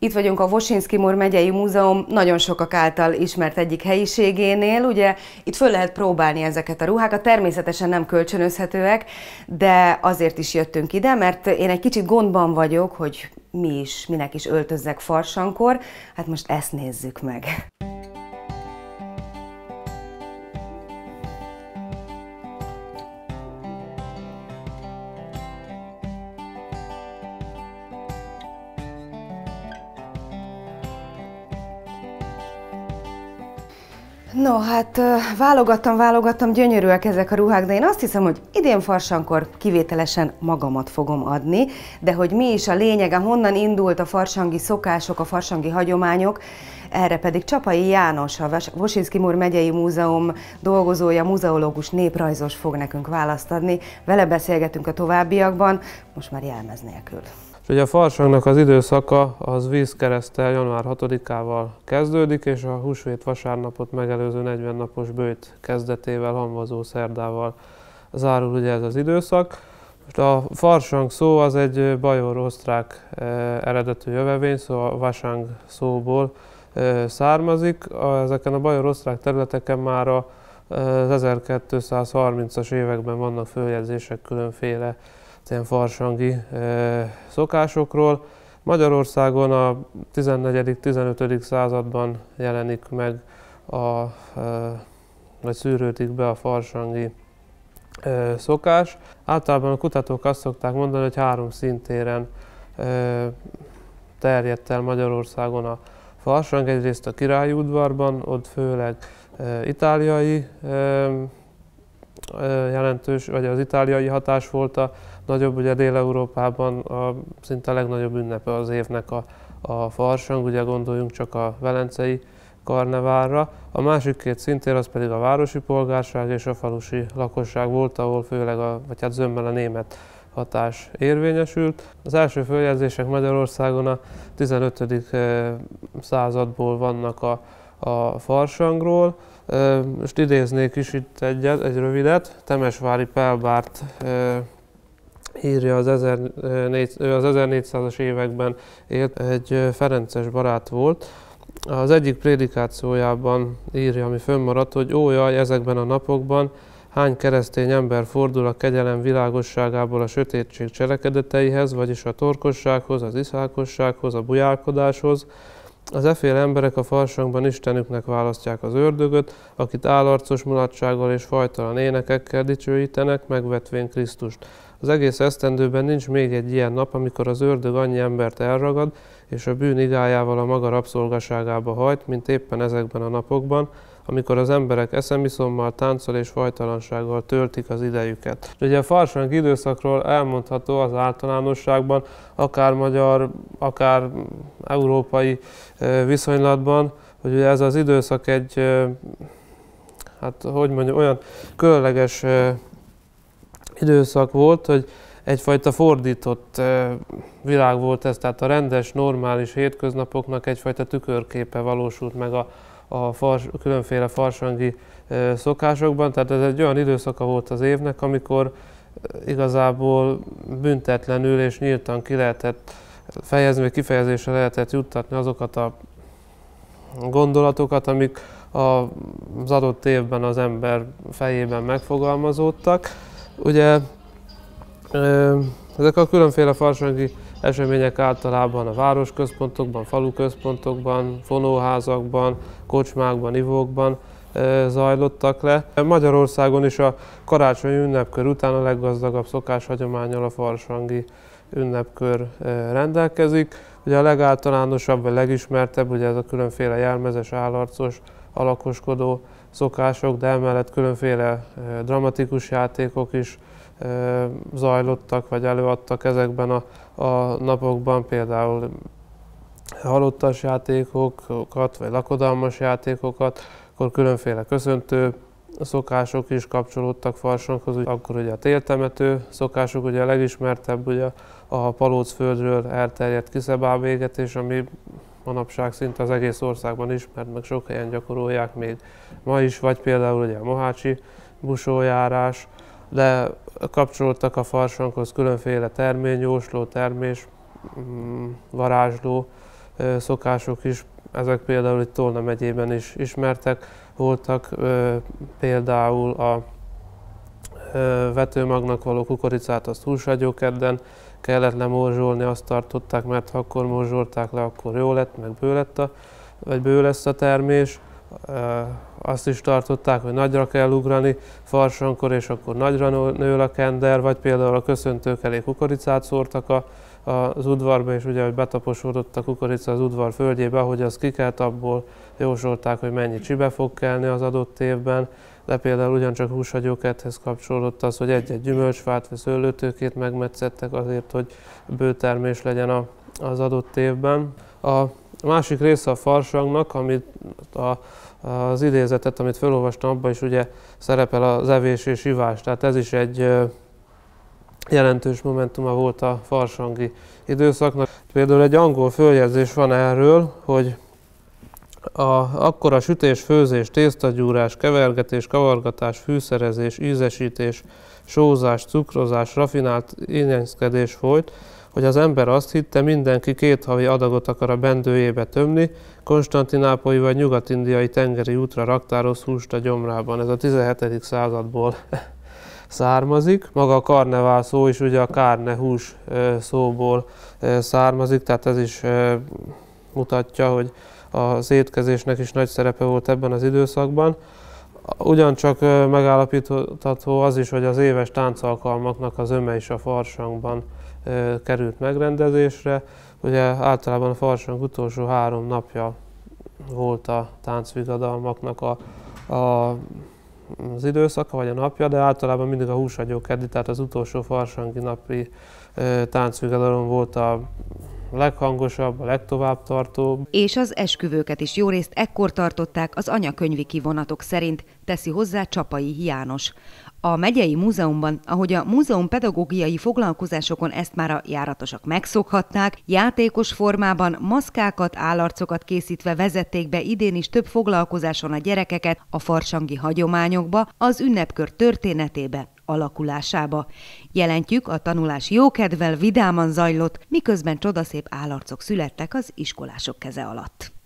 Itt vagyunk a Woszyński-Mur megyei múzeum nagyon sokak által ismert egyik helyiségénél. Ugye itt föl lehet próbálni ezeket a ruhákat, természetesen nem kölcsönözhetőek, de azért is jöttünk ide, mert én egy kicsit gondban vagyok, hogy minek is öltözzek farsankor. Hát most ezt nézzük meg. No, hát válogattam, gyönyörűek ezek a ruhák, de én azt hiszem, hogy idén farsankor kivételesen magamat fogom adni, de hogy mi is a lényege, honnan indult a farsangi szokások, a farsangi hagyományok, erre pedig Csapai János, a Woszyński-Mur megyei múzeum dolgozója, muzeológus, néprajzos fog nekünk választ adni. Vele beszélgetünk a továbbiakban, most már jelmez nélkül. Ugye a farsangnak az időszaka az vízkereszttel január 6-ával kezdődik, és a húsvét vasárnapot megelőző 40 napos böjt kezdetével, hamvazó szerdával zárul ugye ez az időszak. Most a farsang szó az egy bajor-osztrák eredetű jövevény, szóval a vasang szóból származik. Ezeken a bajor-osztrák területeken már az 1230-as években vannak följegyzések különféle ilyen farsangi szokásokról. Magyarországon a 14.-15. században jelenik meg, vagy szűrődik be a farsangi szokás. Általában a kutatók azt szokták mondani, hogy 3 szintéren terjedt el Magyarországon a farsang. Egyrészt a királyi udvarban, ott főleg itáliai jelentős, vagy az itáliai hatás volt a nagyobb, ugye Dél-Európában szinte a legnagyobb ünnepe az évnek a farsang, ugye gondoljunk csak a velencei karneválra. A másik 2 szintér az pedig a városi polgárság és a falusi lakosság volt, ahol főleg vagy hát zömmel a német hatás érvényesült. Az első följegyzések Magyarországon a 15. századból vannak a farsangról. Most idéznék is itt egy rövidet. Temesvári Pelbárt írja, az 1400-as években élt, egy ferences barát volt. Az egyik prédikációjában írja, ami fönnmaradt, hogy ó jaj, ezekben a napokban hány keresztény ember fordul a kegyelem világosságából a sötétség cselekedeteihez, vagyis a torkossághoz, az iszálkossághoz, a bujálkodáshoz. Az efféle emberek a farsangban Istenüknek választják az ördögöt, akit állarcos mulatsággal és fajtalan énekekkel dicsőítenek, megvetvén Krisztust. Az egész esztendőben nincs még egy ilyen nap, amikor az ördög annyi embert elragad, és a bűn igájával a maga rabszolgaságába hajt, mint éppen ezekben a napokban, amikor az emberek eszemiszommal, tánccal és fajtalansággal töltik az idejüket. Ugye a farsang időszakról elmondható az általánosságban, akár magyar, akár európai viszonylatban, hogy ugye ez az időszak egy, hát hogy mondjam, olyan különleges időszak volt, hogy egyfajta fordított világ volt ez, tehát a rendes, normális hétköznapoknak egyfajta tükörképe valósult meg a különféle farsangi szokásokban, tehát ez egy olyan időszaka volt az évnek, amikor igazából büntetlenül és nyíltan ki lehetett fejezni, vagy kifejezésre lehetett juttatni azokat a gondolatokat, amik az adott évben az ember fejében megfogalmazódtak. Ugye ezek a különféle farsangi események általában a városközpontokban, faluközpontokban, fonóházakban, kocsmákban, ivókban zajlottak le. Magyarországon is a karácsonyi ünnepkör után a leggazdagabb szokáshagyománnyal a farsangi ünnepkör rendelkezik. Ugye a legáltalánosabb, vagy legismertebb, ugye ez a különféle jelmezes, állarcos, alakoskodó szokások, de emellett különféle dramatikus játékok is zajlottak, vagy előadtak ezekben a napokban, például halottas játékokat, vagy lakodalmas játékokat, akkor különféle köszöntő szokások is kapcsolódtak farsanghoz, akkor ugye a téltemető szokások, ugye a legismertebb ugye a Palócföldről elterjedt kiszebábégetés, ami manapság szinte az egész országban ismert, meg sok helyen gyakorolják még ma is, vagy például ugye a mohácsi busójárás, de kapcsolódtak a farsanghoz különféle terményjósló, termés, varázsló szokások is, ezek például itt Tolna megyében is ismertek voltak, például a vetőmagnak való kukoricát azt húshagyókedden kellett lemorzsolni, azt tartották, mert ha akkor morzsolták le, akkor jó lett, meg bő lesz a termés. Azt is tartották, hogy nagyra kell ugrani farsankor, és akkor nagyra nő a kender, vagy például a köszöntők elé kukoricát szórtak az udvarba, és ugye, hogy betaposódott a kukorica az udvar földjébe, ahogy az kikelt, abból jósolták, hogy mennyi csibe fog kelni az adott évben, de például ugyancsak húshagyókedhez kapcsolódott az, hogy egy-egy gyümölcsfát vagy szőlőtőkét megmetszettek azért, hogy bőtermés legyen az adott évben. A másik része a farsangnak, amit az idézetet, amit felolvastam, abban is ugye szerepel az evés és ivás, tehát ez is egy jelentős momentuma volt a farsangi időszaknak. Például egy angol följegyzés van erről, hogy akkor a sütés, főzés, tésztagyúrás, kevergetés, kavargatás, fűszerezés, ízesítés, sózás, cukrozás, rafinált ingyeszkedés folyt, hogy az ember azt hitte, mindenki 2 havi adagot akar a bendőjébe tömni, konstantinápolyi vagy nyugat-indiai tengeri útra raktároz húst a gyomrában. Ez a 17. századból származik. Maga a karnevál szó is ugye a carne, hús szóból származik, tehát ez is mutatja, hogy az étkezésnek is nagy szerepe volt ebben az időszakban. Ugyancsak megállapítható az is, hogy az éves táncalkalmaknak az öme is a farsangban került megrendezésre. Ugye általában a farsang utolsó 3 napja volt a táncvigadalmaknak az időszaka, vagy a napja, de általában mindig a húshagyókeddi, tehát az utolsó farsangi napi táncvigadalom volt a leghangosabb, a legtovábbtartóbb. És az esküvőket is jórészt ekkor tartották az anyakönyvi kivonatok szerint, teszi hozzá Csapai János. A megyei múzeumban, ahogy a múzeum pedagógiai foglalkozásokon ezt már a járatosak megszokhatták, játékos formában maszkákat, állarcokat készítve vezették be idén is több foglalkozáson a gyerekeket a farsangi hagyományokba, az ünnepkör történetébe, alakulásába. Jelentjük, a tanulás jókedvel, vidáman zajlott, miközben csodaszép állarcok születtek az iskolások keze alatt.